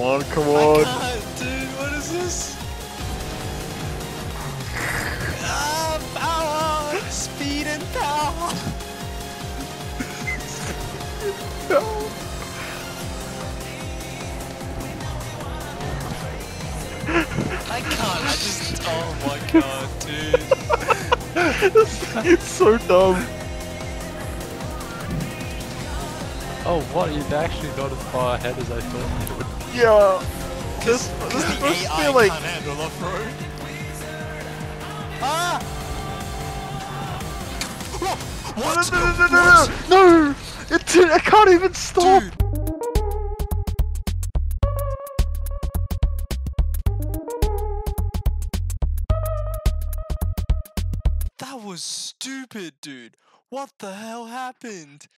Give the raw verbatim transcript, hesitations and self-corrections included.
on, come I on. can't, dude. What is this? Ah, power! Speed and power! No. I can't, I just... Oh my god, dude. It's so dumb. Oh, what? You're actually not as far ahead as I thought you would. Yeah. This, Because this the supposed to A I be like... can't handle off-road. Ah! What? No, no, no, no, no, no! It did, I can't even stop! Dude. That was stupid, dude. What the hell happened?